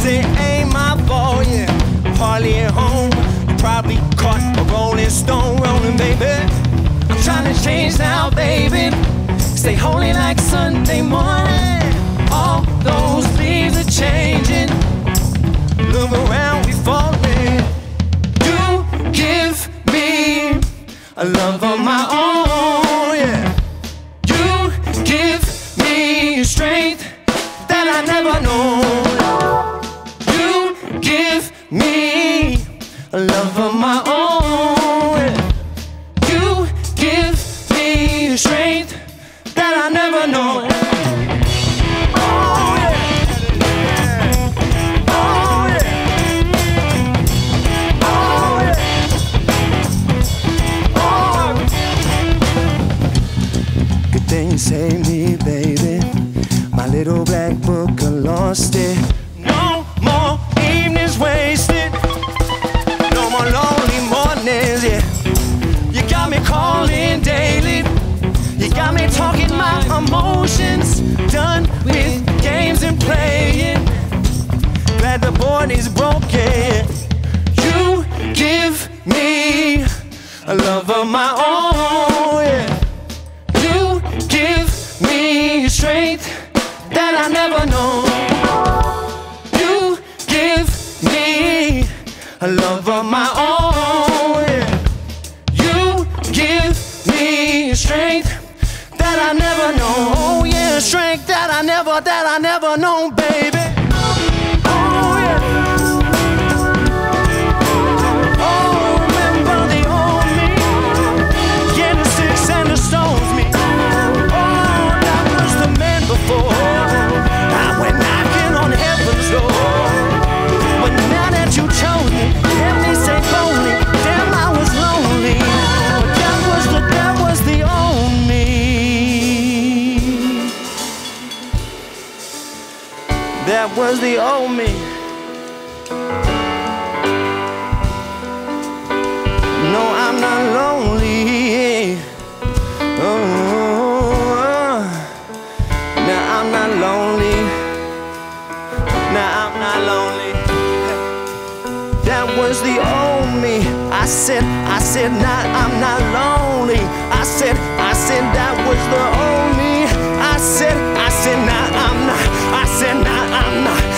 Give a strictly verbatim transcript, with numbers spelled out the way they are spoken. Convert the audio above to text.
say, ain't my fault, yeah. I'm hardly at home. You probably caught a rolling stone rolling, baby. I'm trying to change now, baby. Stay holy like Sunday morning. All those leaves are changing. Look around, we falling. You give me a love of my own, yeah. You give me strength that I never known. You give me a love of my own, yeah. You give me strength that I never known. Oh yeah, oh yeah, oh yeah, oh. Good thing you saved me, baby. My little black book, I lost it. No more evenings wasted. No more lonely mornings, yeah. You got me calling daily. You got me talking my emotions. Done with games and playing. Glad the board is broken. You give me a love of my own, yeah. You give me strength that I never know. You give me a love of my own, yeah. You give me strength that I never know. Oh yeah, strength that I never, that I never known, baby. Oh yeah. Oh, remember the old me. Yeah, the sticks and the stones me. Oh, that was the man before. I went knocking on heaven's door. But now that you chose me, let me say boldly, damn, I was lonely. But that was the, that was the old me. That was the old me. No, I'm not lonely. Oh, now I'm not lonely. Now I'm not lonely. That was the old me. I said, I said, nah, I'm not lonely. I said, I said, that was the old me. I said, I said, nah, I'm not. I said, nah, I'm not.